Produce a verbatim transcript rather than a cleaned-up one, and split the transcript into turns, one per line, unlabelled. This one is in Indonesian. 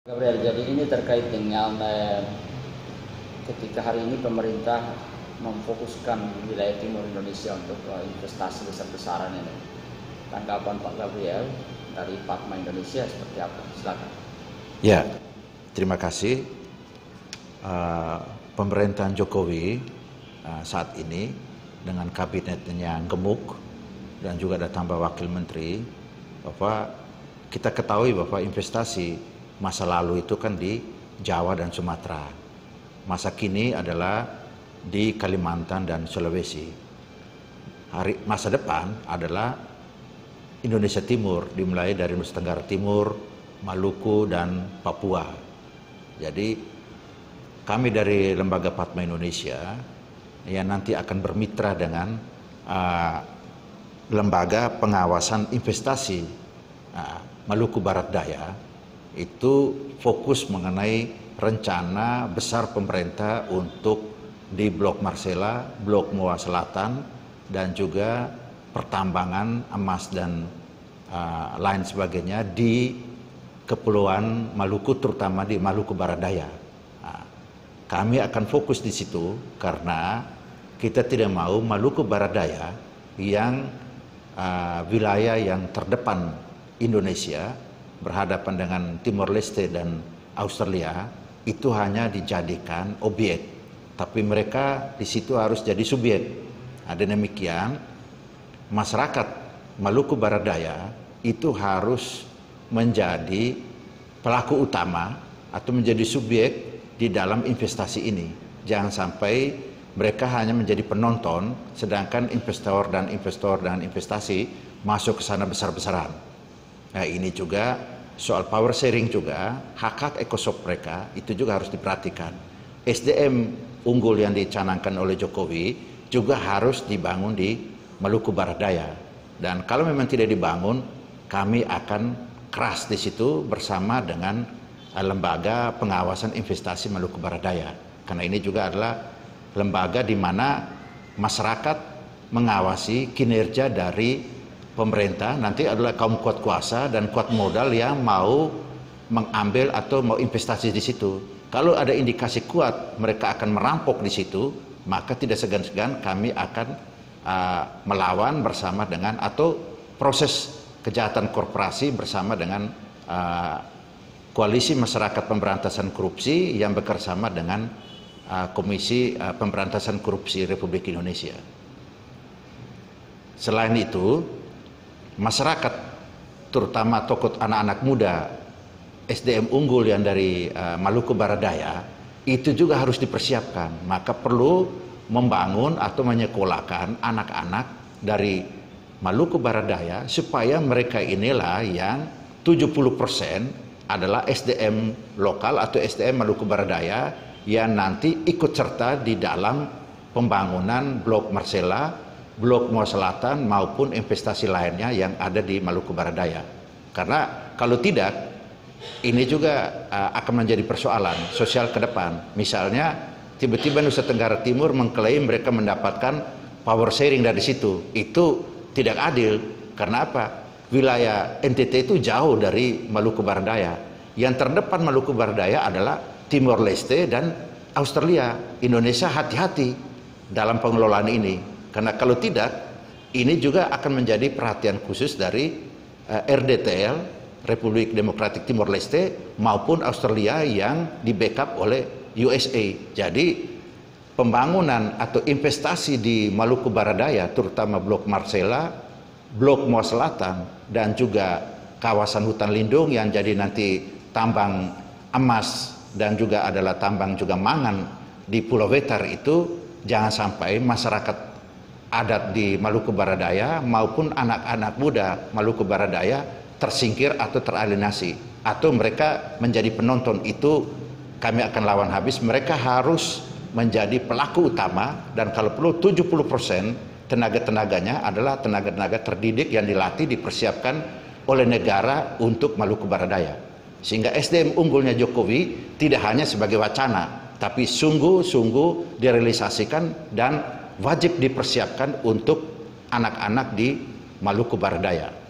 Gabriel, jadi ini terkait dengan eh, ketika hari ini pemerintah memfokuskan wilayah timur Indonesia untuk eh, investasi besar-besaran ini. Tanggapan Pak Gabriel dari Padma Indonesia seperti apa? Silakan.
Ya, terima kasih. Uh, pemerintahan Jokowi uh, saat ini dengan kabinetnya yang gemuk dan juga ada tambah wakil menteri, Bapak, kita ketahui bahwa investasi masa lalu itu kan di Jawa dan Sumatera. Masa kini adalah di Kalimantan dan Sulawesi. Hari masa depan adalah Indonesia Timur, dimulai dari Nusa Tenggara Timur, Maluku dan Papua. Jadi kami dari Lembaga Padma Indonesia yang nanti akan bermitra dengan uh, Lembaga Pengawasan Investasi uh, Maluku Barat Daya, itu fokus mengenai rencana besar pemerintah untuk di Blok Marsela, Blok Moa Selatan, dan juga pertambangan emas dan uh, lain sebagainya di Kepulauan Maluku, terutama di Maluku Barat Daya. Nah, kami akan fokus di situ karena kita tidak mau Maluku Barat Daya yang uh, wilayah yang terdepan Indonesia berhadapan dengan Timor Leste dan Australia itu hanya dijadikan objek, tapi mereka di situ harus jadi subjek. Ada demikian, masyarakat Maluku Barat Daya itu harus menjadi pelaku utama atau menjadi subjek di dalam investasi ini. Jangan sampai mereka hanya menjadi penonton, sedangkan investor dan investor dan investasi masuk ke sana besar-besaran. Nah, ini juga soal power sharing juga, hak-hak ekosop mereka itu juga harus diperhatikan. S D M unggul yang dicanangkan oleh Jokowi juga harus dibangun di Maluku Barat Daya. Dan kalau memang tidak dibangun, kami akan keras di situ bersama dengan Lembaga Pengawasan Investasi Maluku Barat Daya. Karena ini juga adalah lembaga di mana masyarakat mengawasi kinerja dari pemerintah, nanti adalah kaum kuat kuasa dan kuat modal yang mau mengambil atau mau investasi di situ. Kalau ada indikasi kuat mereka akan merampok di situ, maka tidak segan-segan kami akan uh, melawan bersama dengan atau proses kejahatan korporasi bersama dengan uh, Koalisi Masyarakat Pemberantasan Korupsi yang bekerjasama dengan uh, Komisi uh, Pemberantasan Korupsi Republik Indonesia. Selain itu, masyarakat, terutama tokoh anak-anak muda, S D M unggul yang dari uh, Maluku Barat Daya, itu juga harus dipersiapkan. Maka perlu membangun atau menyekolahkan anak-anak dari Maluku Barat Daya supaya mereka inilah yang tujuh puluh persen adalah S D M lokal atau S D M Maluku Barat Daya yang nanti ikut serta di dalam pembangunan Blok Marsela, Blok Moa Selatan maupun investasi lainnya yang ada di Maluku Barat Daya. Karena kalau tidak, ini juga uh, akan menjadi persoalan sosial ke depan. Misalnya tiba-tiba Nusa Tenggara Timur mengklaim mereka mendapatkan power sharing dari situ. Itu tidak adil. Karena apa? Wilayah N T T itu jauh dari Maluku Barat Daya. Yang terdepan Maluku Barat Daya adalah Timor Leste dan Australia. Indonesia hati-hati dalam pengelolaan ini. Karena kalau tidak, ini juga akan menjadi perhatian khusus dari uh, R D T L, Republik Demokratik Timor Leste, maupun Australia yang di backup oleh U S A. Jadi pembangunan atau investasi di Maluku Barat Daya, terutama Blok Marsela, Blok Moa Selatan, dan juga kawasan hutan lindung yang jadi nanti tambang emas dan juga adalah tambang juga mangan di Pulau Wetar itu, jangan sampai masyarakat adat di Maluku Barat Daya maupun anak-anak muda Maluku Barat Daya tersingkir atau teralienasi atau mereka menjadi penonton. Itu kami akan lawan habis. Mereka harus menjadi pelaku utama, dan kalau perlu tujuh puluh persen tenaga-tenaganya adalah tenaga-tenaga terdidik yang dilatih, dipersiapkan oleh negara untuk Maluku Barat Daya. Sehingga S D M unggulnya Jokowi tidak hanya sebagai wacana, tapi sungguh-sungguh direalisasikan dan wajib dipersiapkan untuk anak-anak di Maluku Barat Daya.